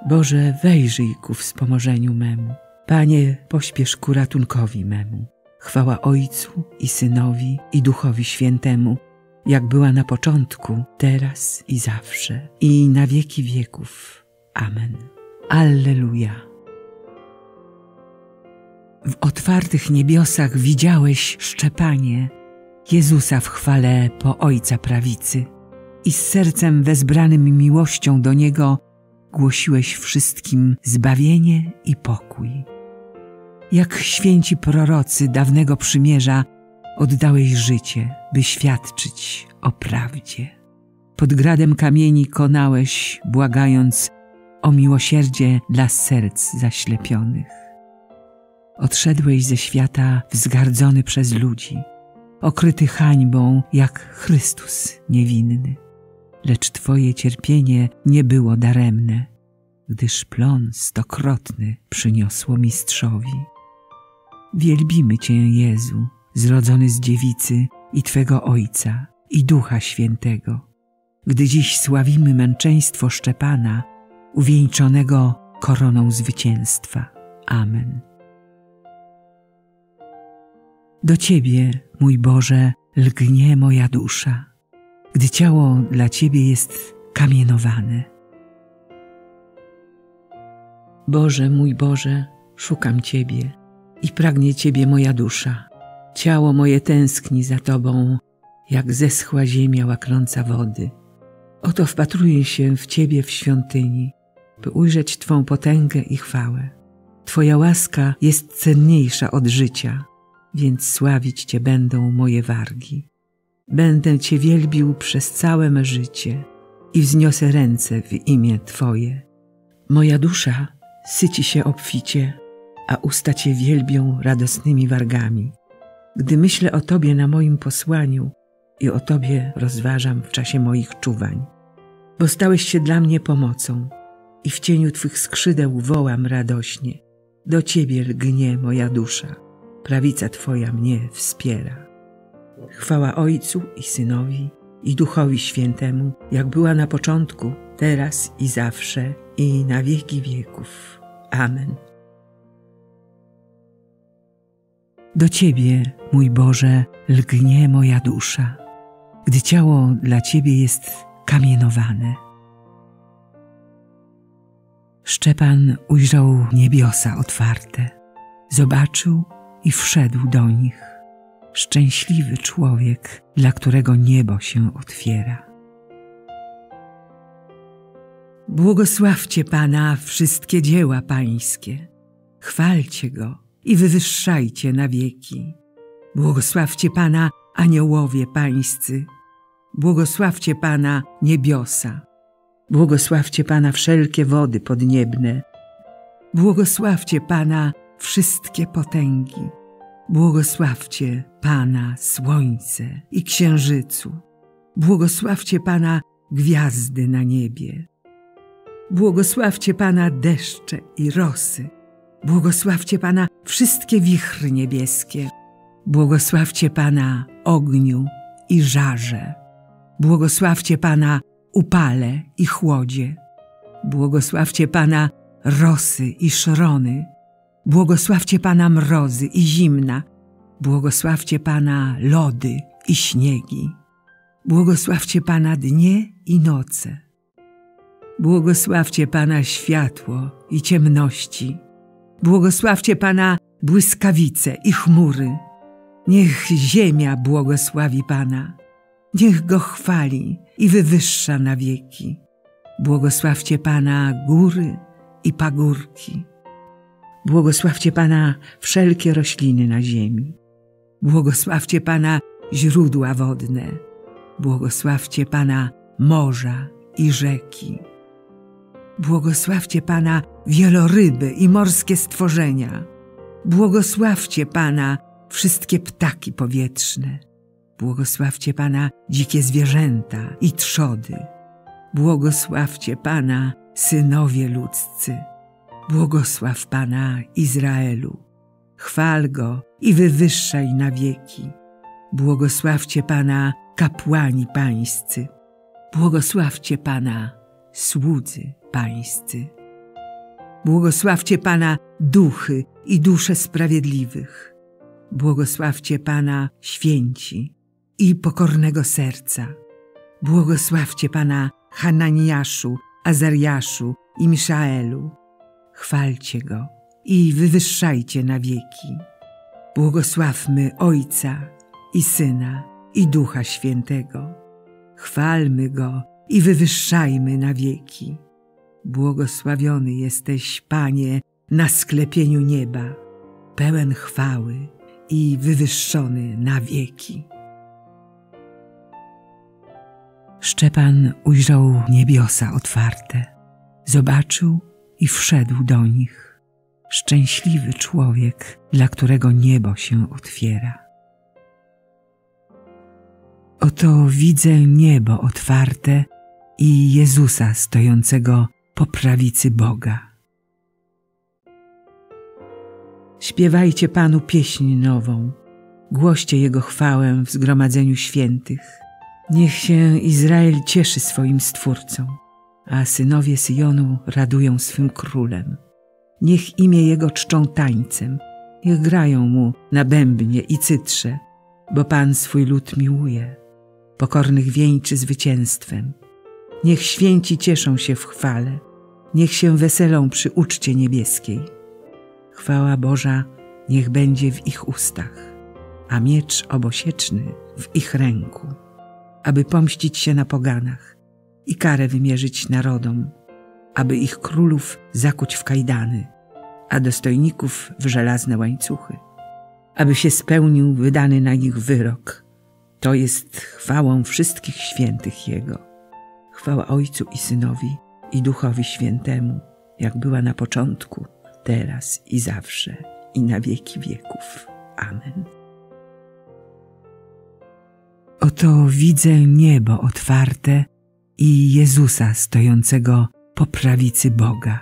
Boże, wejrzyj ku wspomożeniu memu. Panie, pośpiesz ku ratunkowi memu. Chwała Ojcu i Synowi, i Duchowi Świętemu, jak była na początku, teraz i zawsze, i na wieki wieków. Amen. Alleluja. W otwartych niebiosach widziałeś, Szczepanie, Jezusa w chwale po Ojca prawicy i z sercem wezbranym miłością do Niego głosiłeś wszystkim zbawienie i pokój. Jak święci prorocy dawnego przymierza oddałeś życie, by świadczyć o prawdzie. Pod gradem kamieni konałeś, błagając o miłosierdzie dla serc zaślepionych. Odszedłeś ze świata wzgardzony przez ludzi, okryty hańbą jak Chrystus niewinny. Lecz Twoje cierpienie nie było daremne, gdyż plon stokrotny przyniosło Mistrzowi. Wielbimy Cię, Jezu, zrodzony z dziewicy i Twego Ojca i Ducha Świętego, gdy dziś sławimy męczeństwo Szczepana, uwieńczonego koroną zwycięstwa. Amen. Do Ciebie, mój Boże, lgnie moja dusza, gdy ciało dla Ciebie jest kamienowane. Boże, mój Boże, szukam Ciebie i pragnie Ciebie moja dusza. Ciało moje tęskni za Tobą, jak zeschła ziemia łaknąca wody. Oto wpatruję się w Ciebie w świątyni, by ujrzeć Twą potęgę i chwałę. Twoja łaska jest cenniejsza od życia, więc sławić Cię będą moje wargi. Będę Cię wielbił przez całe me życie i wzniosę ręce w imię Twoje. Moja dusza syci się obficie, a usta Cię wielbią radosnymi wargami. Gdy myślę o Tobie na moim posłaniu i o Tobie rozważam w czasie moich czuwań. Bo stałeś się dla mnie pomocą i w cieniu Twych skrzydeł wołam radośnie. Do Ciebie lgnie moja dusza, prawica Twoja mnie wspiera. Chwała Ojcu i Synowi, i Duchowi Świętemu, jak była na początku, teraz i zawsze, i na wieki wieków. Amen. Do Ciebie, mój Boże, lgnie moja dusza, gdy ciało dla Ciebie jest kamienowane. Szczepan ujrzał niebiosa otwarte, zobaczył i wszedł do nich. Szczęśliwy człowiek, dla którego niebo się otwiera. Błogosławcie Pana wszystkie dzieła Pańskie. Chwalcie Go i wywyższajcie na wieki. Błogosławcie Pana aniołowie Pańscy. Błogosławcie Pana niebiosa. Błogosławcie Pana wszelkie wody podniebne. Błogosławcie Pana wszystkie potęgi. Błogosławcie Pana słońce i księżycu. Błogosławcie Pana gwiazdy na niebie. Błogosławcie Pana deszcze i rosy. Błogosławcie Pana wszystkie wichry niebieskie. Błogosławcie Pana ogniu i żarze. Błogosławcie Pana upale i chłodzie. Błogosławcie Pana rosy i szrony. Błogosławcie Pana mrozy i zimna. Błogosławcie Pana lody i śniegi. Błogosławcie Pana dnie i noce. Błogosławcie Pana światło i ciemności. Błogosławcie Pana błyskawice i chmury. Niech ziemia błogosławi Pana. Niech Go chwali i wywyższa na wieki. Błogosławcie Pana góry i pagórki. Błogosławcie Pana wszelkie rośliny na ziemi. Błogosławcie Pana źródła wodne. Błogosławcie Pana morza i rzeki. Błogosławcie Pana wieloryby i morskie stworzenia. Błogosławcie Pana wszystkie ptaki powietrzne. Błogosławcie Pana dzikie zwierzęta i trzody. Błogosławcie Pana synowie ludzcy. Błogosław Pana Izraelu. Chwal Go i wywyższaj na wieki. Błogosławcie Pana kapłani pańscy. Błogosławcie Pana słudzy pańscy. Błogosławcie Pana duchy i dusze sprawiedliwych. Błogosławcie Pana święci i pokornego serca. Błogosławcie Pana Hananiaszu, Azariaszu i Miszaelu. Chwalcie Go i wywyższajcie na wieki. Błogosławmy Ojca i Syna i Ducha Świętego. Chwalmy Go i wywyższajmy na wieki. Błogosławiony jesteś, Panie, na sklepieniu nieba, pełen chwały i wywyższony na wieki. Szczepan ujrzał niebiosa otwarte, zobaczył i wszedł do nich. Szczęśliwy człowiek, dla którego niebo się otwiera. Oto widzę niebo otwarte i Jezusa stojącego po prawicy Boga. Śpiewajcie Panu pieśń nową, głoście Jego chwałę w zgromadzeniu świętych. Niech się Izrael cieszy swoim Stwórcą, a synowie Syjonu radują swym Królem. Niech imię Jego czczą tańcem, niech grają Mu na bębnie i cytrze, bo Pan swój lud miłuje, pokornych wieńczy zwycięstwem. Niech święci cieszą się w chwale, niech się weselą przy uczcie niebieskiej. Chwała Boża niech będzie w ich ustach, a miecz obosieczny w ich ręku, aby pomścić się na poganach i karę wymierzyć narodom, aby ich królów zakuć w kajdany, a dostojników w żelazne łańcuchy, aby się spełnił wydany na nich wyrok. To jest chwałą wszystkich świętych Jego. Chwała Ojcu i Synowi i Duchowi Świętemu, jak była na początku, teraz i zawsze, i na wieki wieków. Amen. Oto widzę niebo otwarte i Jezusa stojącego po prawicy Boga.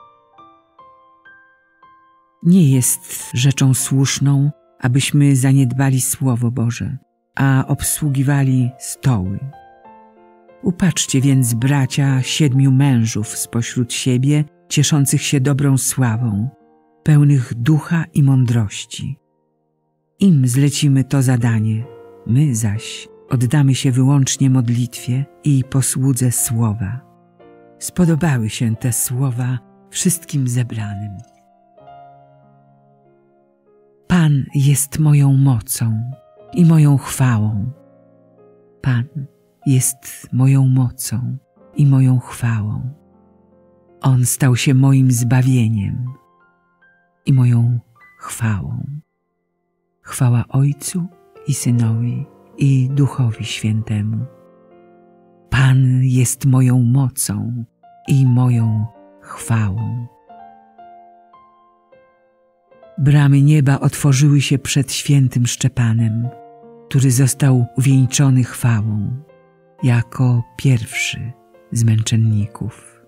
Nie jest rzeczą słuszną, abyśmy zaniedbali Słowo Boże, a obsługiwali stoły. Upatrzcie więc, bracia, 7 mężów spośród siebie, cieszących się dobrą sławą, pełnych ducha i mądrości. Im zlecimy to zadanie, my zaś oddamy się wyłącznie modlitwie i posłudze słowa. Spodobały się te słowa wszystkim zebranym. Pan jest moją mocą i moją chwałą. Pan jest moją mocą i moją chwałą. On stał się moim zbawieniem i moją chwałą. Chwała Ojcu i Synowi i Duchowi Świętemu. Pan jest moją mocą i moją chwałą. Bramy nieba otworzyły się przed świętym Szczepanem, który został uwieńczony chwałą jako pierwszy z męczenników.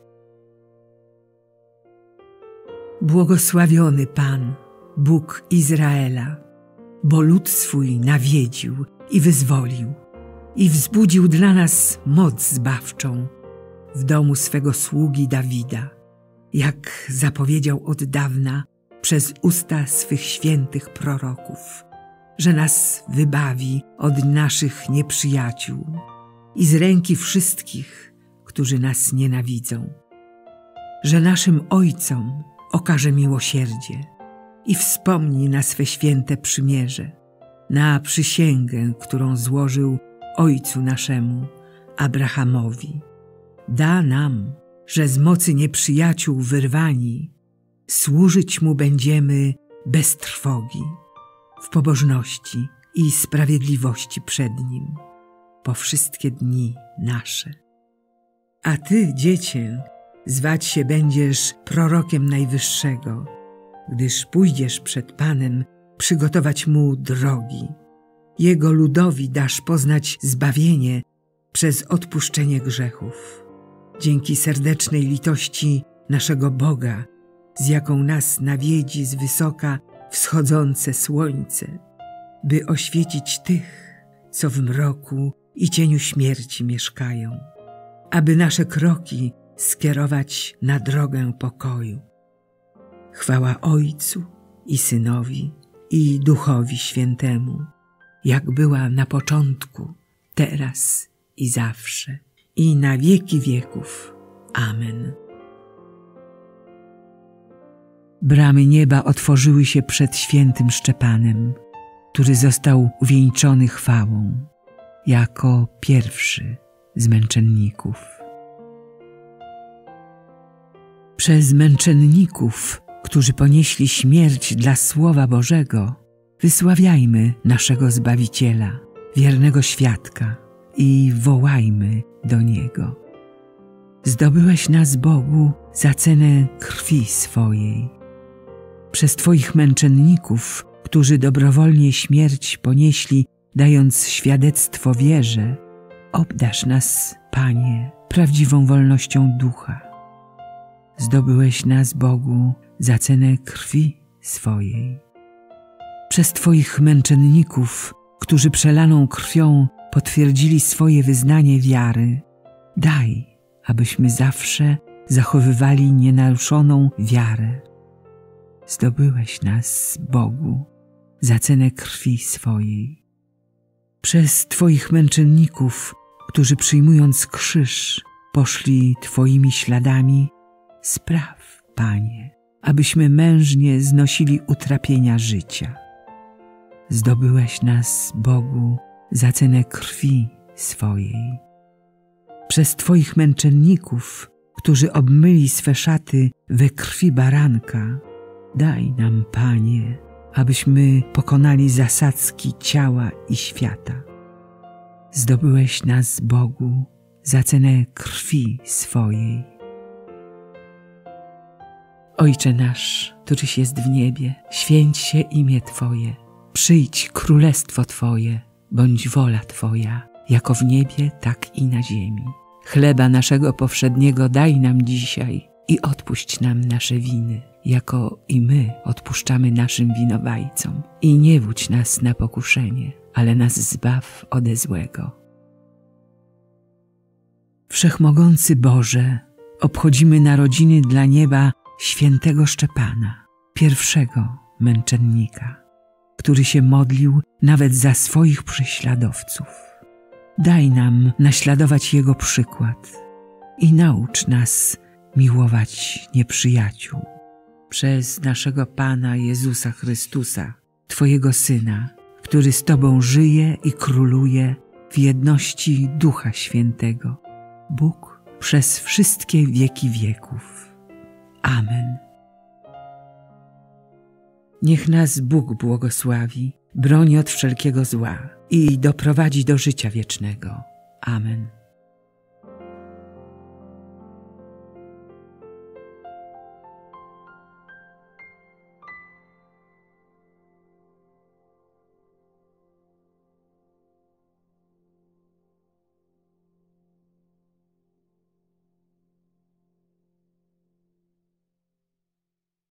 Błogosławiony Pan, Bóg Izraela, bo lud swój nawiedził i wyzwolił i wzbudził dla nas moc zbawczą w domu swego sługi Dawida, jak zapowiedział od dawna przez usta swych świętych proroków, że nas wybawi od naszych nieprzyjaciół i z ręki wszystkich, którzy nas nienawidzą, że naszym ojcom okaże miłosierdzie i wspomni na swe święte przymierze, na przysięgę, którą złożył ojcu naszemu, Abrahamowi. Da nam, że z mocy nieprzyjaciół wyrwani, służyć Mu będziemy bez trwogi, w pobożności i sprawiedliwości przed Nim, po wszystkie dni nasze. A Ty, dziecię, zwać się będziesz prorokiem Najwyższego, gdyż pójdziesz przed Panem przygotować Mu drogi. Jego ludowi dasz poznać zbawienie przez odpuszczenie grzechów. Dzięki serdecznej litości naszego Boga, z jaką nas nawiedzi z wysoka wschodzące słońce, by oświecić tych, co w mroku i cieniu śmierci mieszkają, aby nasze kroki skierować na drogę pokoju. Chwała Ojcu i Synowi, i Duchowi Świętemu, jak była na początku, teraz i zawsze, i na wieki wieków. Amen. Bramy nieba otworzyły się przed świętym Szczepanem, który został uwieńczony chwałą, jako pierwszy z męczenników. Przez męczenników, którzy ponieśli śmierć dla Słowa Bożego, wysławiajmy naszego Zbawiciela, wiernego świadka, i wołajmy do Niego. Zdobyłeś nas, Bogu, za cenę krwi swojej. Przez Twoich męczenników, którzy dobrowolnie śmierć ponieśli, dając świadectwo wierze, obdarz nas, Panie, prawdziwą wolnością ducha. Zdobyłeś nas, Bogu, za cenę krwi swojej. Przez Twoich męczenników, którzy przelaną krwią potwierdzili swoje wyznanie wiary, daj, abyśmy zawsze zachowywali nienaruszoną wiarę. Zdobyłeś nas, Bogu, za cenę krwi swojej. Przez Twoich męczenników, którzy przyjmując krzyż, poszli Twoimi śladami, spraw, Panie, abyśmy mężnie znosili utrapienia życia. Zdobyłeś nas, Bogu, za cenę krwi swojej. Przez Twoich męczenników, którzy obmyli swe szaty we krwi baranka, daj nam, Panie, abyśmy pokonali zasadzki ciała i świata. Zdobyłeś nas, Bogu, za cenę krwi swojej. Ojcze nasz, któryś jest w niebie, święć się imię Twoje. Przyjdź królestwo Twoje, bądź wola Twoja, jako w niebie, tak i na ziemi. Chleba naszego powszedniego daj nam dzisiaj i odpuść nam nasze winy, jako i my odpuszczamy naszym winowajcom. I nie wódź nas na pokuszenie, ale nas zbaw ode złego. Wszechmogący Boże, obchodzimy narodziny dla nieba świętego Szczepana, pierwszego męczennika, który się modlił nawet za swoich prześladowców. Daj nam naśladować jego przykład i naucz nas miłować nieprzyjaciół. Przez naszego Pana Jezusa Chrystusa, Twojego Syna, który z Tobą żyje i króluje w jedności Ducha Świętego, Bóg przez wszystkie wieki wieków. Amen. Niech nas Bóg błogosławi, broni od wszelkiego zła i doprowadzi do życia wiecznego. Amen.